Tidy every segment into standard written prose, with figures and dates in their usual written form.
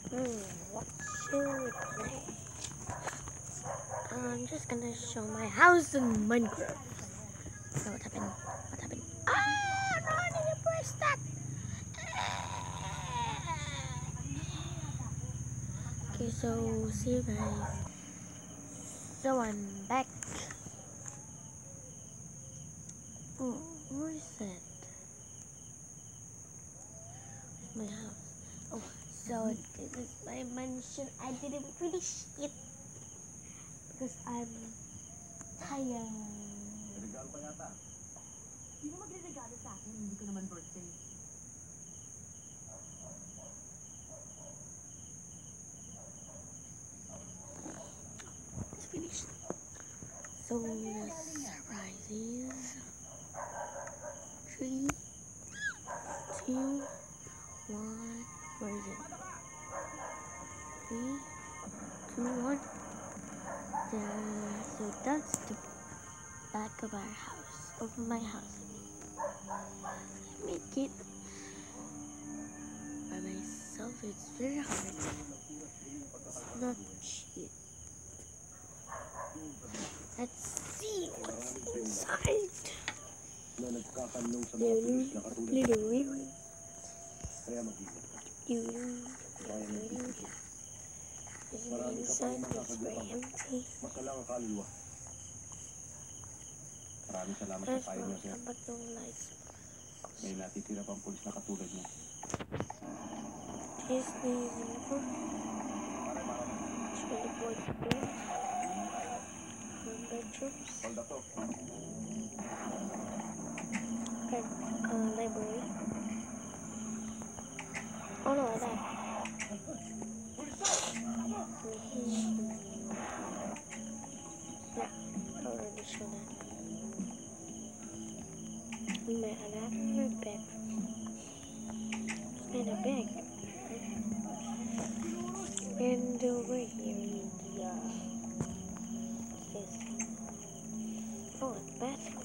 What should we play? I'm just gonna show my house in Minecraft. Oh, what happened? What happened? Ah, no, I need to press that. Okay, so see you guys. So I'm back. Oh, where is it? My house. Oh, so this is my mansion. I didn't finish it because I'm tired. Regalo pa yata. Sino magre-regalo sa akin? Hindi ko naman birthday. It's finished. So the surprise is 3, 2, 1. Where is it? 3, 2, 1. So that's the back of our house, of my house. I make it by myself. It's very hard. It's not cheap. Let's see what's inside. Inside is very empty. Maraming salamat There's sa payo mo, sir. but no lights. May natitira pang pulis na katulad mo. Here's the uniform. It's really board bedrooms. Hold up to. And library. Oh no, that. Yeah, already shown that. My another bed. And a bag. And over here, this. Oh, a bathroom.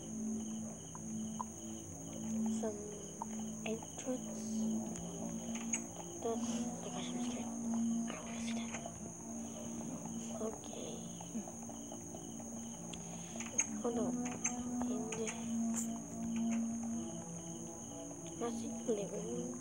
Some entrance. That's. Oh my gosh, I'm scared. I don't want to see that. Okay. Oh no. That's the living room.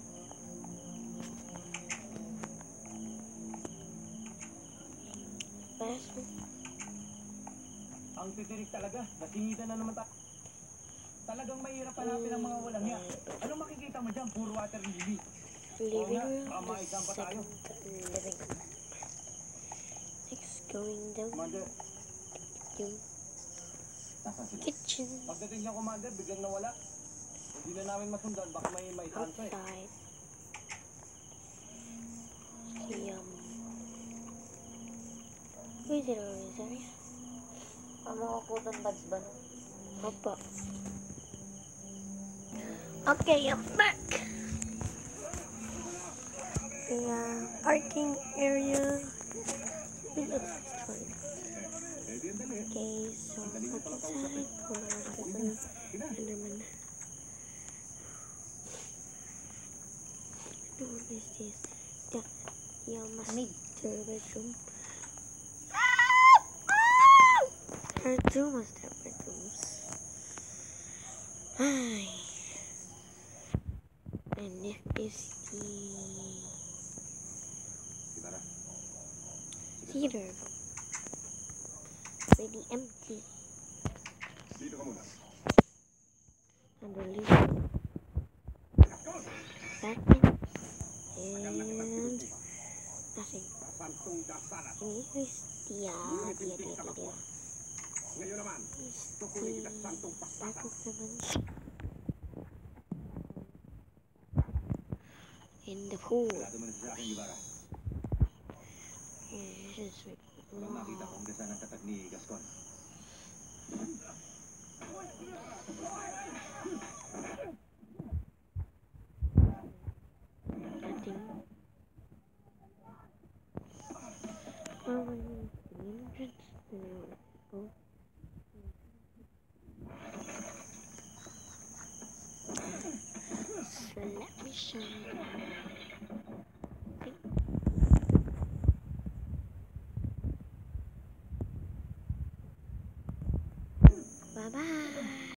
Bathroom. Ang titirik talaga. Nasingitan na naman talagang mahirap hanapin ang mga walang niya. Ano makikita mo dyan? Puro water lily. Living room. The Second living room. Next, going down Commander, to nasa sila? kitchen. Pagdating niya, Commander, biglang nawala. Hindi na namin masundan. Baka may santo eh. Outside. Where is it always, area? Ang mga cotton buds ba no? Opo. Okay, I'm back. The parking area. Okay, so outside. Enderman. What is this? Yeah, master bedroom. There are two master bedrooms. Ay. And this is the theater room. Pretty empty. Dito ka muna. And the living bathroom. And nothing. Santong dasalat. And here's the Ngayon naman, tukunin kita sa santong back paspasan. of the mansion. In the pool. Sigurado mo na sa akin, Ibarra. This is like, Walang makita kung gasa ng tatag ni Gascon. nothing. So let me show you. Bye-bye.